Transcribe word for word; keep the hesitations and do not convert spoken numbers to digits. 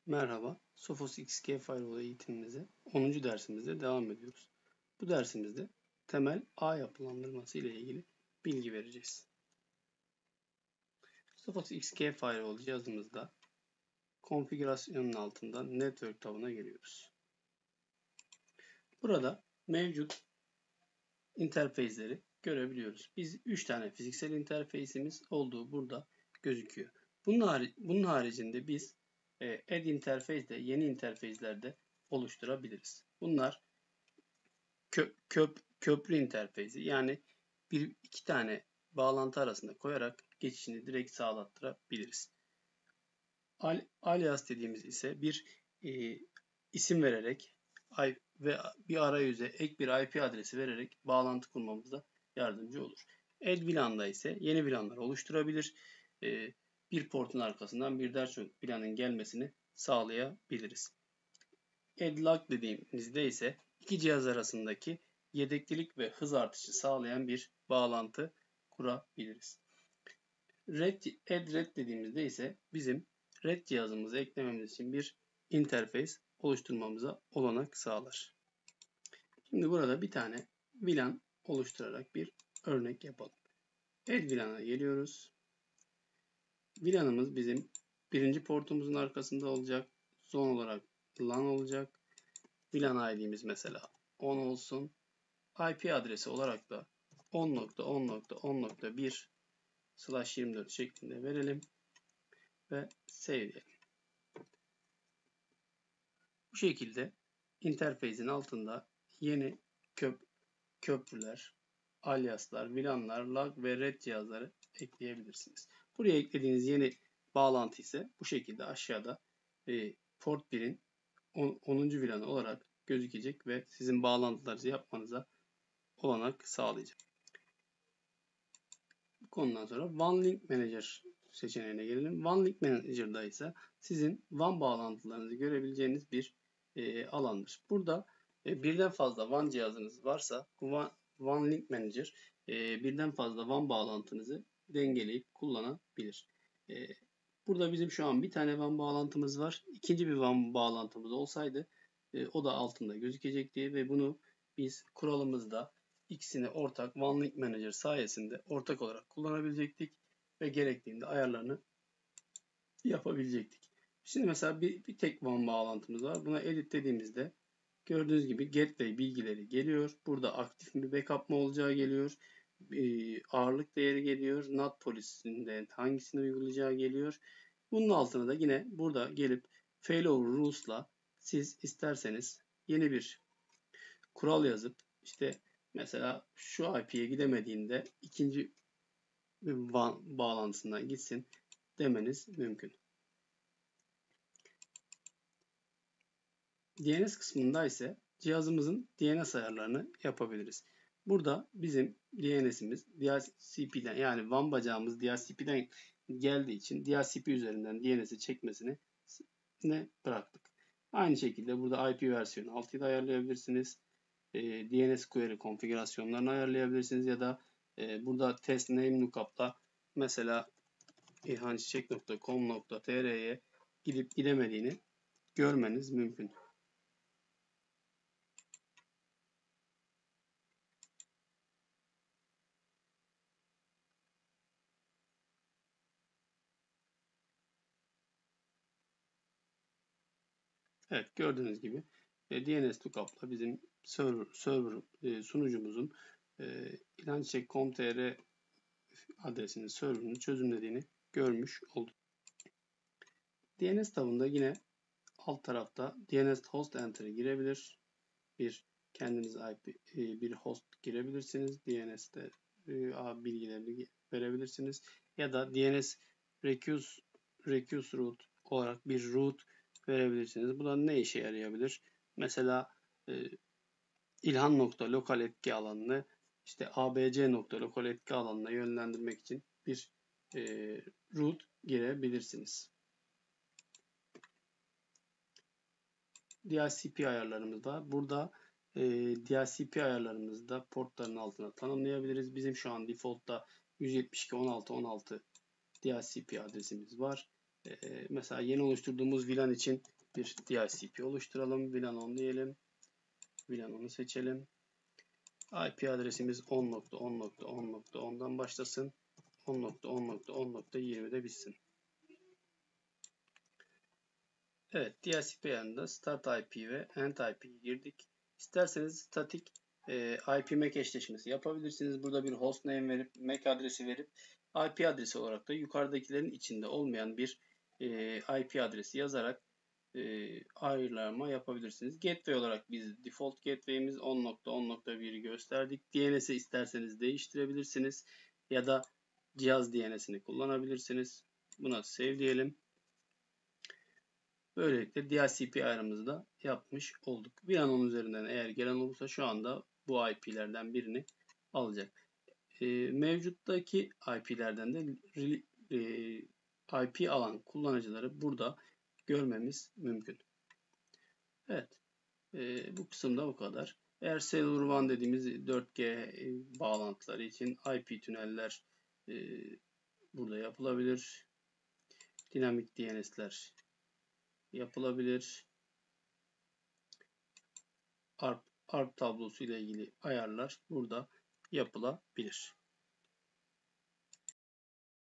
Merhaba, Sophos X G Firewall eğitimimize onuncu dersimizde devam ediyoruz. Bu dersimizde temel ağ yapılandırması ile ilgili bilgi vereceğiz. Sophos X G Firewall cihazımızda konfigürasyonun altında Network tabına giriyoruz. Burada mevcut interface'leri görebiliyoruz. Biz üç tane fiziksel interface'imiz olduğu burada gözüküyor. Bunun, hari bunun haricinde biz Add interface de yeni interface'lerde oluşturabiliriz. Bunlar kö köp köprü interfeysi, yani bir iki tane bağlantı arasında koyarak geçişini direkt sağlattırabiliriz. Al alias dediğimiz ise bir e, isim vererek ve bir arayüze ek bir I P adresi vererek bağlantı kurmamıza yardımcı olur. Add V LAN'da ise yeni V LAN'lar oluşturabilir. E, bir portun arkasından birden çok V LAN'ın gelmesini sağlayabiliriz. Add log dediğimizde ise iki cihaz arasındaki yedeklilik ve hız artışı sağlayan bir bağlantı kurabiliriz. Red, add red dediğimizde ise bizim red cihazımızı eklememiz için bir interface oluşturmamıza olanak sağlar. Şimdi burada bir tane V LAN oluşturarak bir örnek yapalım. Add V LAN'a geliyoruz. V LAN'ımız bizim birinci portumuzun arkasında olacak. Son olarak LAN olacak. V LAN I D'miz mesela on olsun. I P adresi olarak da on nokta on nokta on nokta bir slash yirmi dört şeklinde verelim ve save diyelim. Bu şekilde interface'in altında yeni köp köprüler, aliaslar, V LAN'lar, log ve red cihazları ekleyebilirsiniz. Buraya eklediğiniz yeni bağlantı ise bu şekilde aşağıda e, port birin onuncu V LAN'ı olarak gözükecek ve sizin bağlantılarınızı yapmanıza olanak sağlayacak. Bu konudan sonra W A N Link Manager seçeneğine gelelim. W A N Link Manager'da ise sizin W A N bağlantılarınızı görebileceğiniz bir e, alandır. Burada e, birden fazla W A N cihazınız varsa W A N Link Manager e, birden fazla W A N bağlantınızı dengeleyip kullanabilir. E, burada bizim şu an bir tane W A N bağlantımız var. İkinci bir W A N bağlantımız olsaydı e, o da altında gözükecekti ve bunu biz kuralımızda ikisini ortak W A N Link Manager sayesinde ortak olarak kullanabilecektik ve gerektiğinde ayarlarını yapabilecektik. Şimdi mesela bir, bir tek W A N bağlantımız var. Buna edit dediğimizde gördüğünüz gibi gateway bilgileri geliyor. Burada aktif mi backup mı olacağı geliyor. Ee, ağırlık değeri geliyor. N A T polisinde hangisini uygulayacağı geliyor. Bunun altına da yine burada gelip failover rules'la siz isterseniz yeni bir kural yazıp işte mesela şu I P'ye gidemediğinde ikinci W A N bağlantısından gitsin demeniz mümkün. D N S kısmında ise cihazımızın D N S ayarlarını yapabiliriz. Burada bizim D N S'imiz D H C P'den, yani W A N bacağımız D H C P'den geldiği için D H C P üzerinden D N S'i çekmesini ne bıraktık. Aynı şekilde burada I P versiyonu altıyı da ayarlayabilirsiniz. E, D N S query konfigürasyonlarını ayarlayabilirsiniz ya da e, burada test name lookup'ta mesela ilhançiçek nokta com nokta t r'ye gidip gidemediğini görmeniz mümkün. Evet, gördüğünüz gibi e, D N S lookup'la bizim server, server e, sunucumuzun e, ilhançiçek nokta com nokta t r adresinin serverını çözümlediğini görmüş olduk. D N S tabında yine alt tarafta D N S host enter'ı girebilir. Bir kendiniz I P e, bir host girebilirsiniz. D N S'te e, ağ bilgilerini verebilirsiniz. Ya da D N S recuse, recuse root olarak bir root verebilirsiniz. Bu da ne işe yarayabilir? Mesela e, ilhan nokta lokal etki alanını işte A B C nokta lokal etki alanına yönlendirmek için bir e, root girebilirsiniz. D H C P ayarlarımızda burada e, D H C P ayarlarımızda portların altına tanımlayabiliriz. Bizim şu an default'ta yüz yetmiş iki nokta on altı nokta on altı D H C P adresimiz var. E, mesela yeni oluşturduğumuz V LAN için bir D H C P oluşturalım. V LAN on diyelim. V LAN on'u seçelim. I P adresimiz on nokta on nokta on nokta on'dan başlasın. on nokta on nokta on nokta yirmide bitsin. Evet, D H C P yanında Start I P ve End I P'yi girdik. İsterseniz statik e, I P M A C eşleşmesi yapabilirsiniz. Burada bir hostname verip M A C adresi verip I P adresi olarak da yukarıdakilerin içinde olmayan bir e, I P adresi yazarak e, ayırlama yapabilirsiniz. Gateway olarak biz default gateway'imiz on nokta on nokta bir'i gösterdik. D N S'i isterseniz değiştirebilirsiniz ya da cihaz D N S'ini kullanabilirsiniz. Buna save diyelim. Böylelikle D H C P ayarımızı da yapmış olduk. V LAN on üzerinden eğer gelen olursa şu anda bu I P'lerden birini alacak. E, mevcuttaki I P'lerden de e, I P alan kullanıcıları burada görmemiz mümkün. Evet. E, bu kısımda bu kadar. Eğer Cellular WAN dediğimiz dört G e, bağlantıları için I P tüneller e, burada yapılabilir. Dinamik D N S'ler yapılabilir. A R P, A R P tablosu ile ilgili ayarlar burada yapılabilir.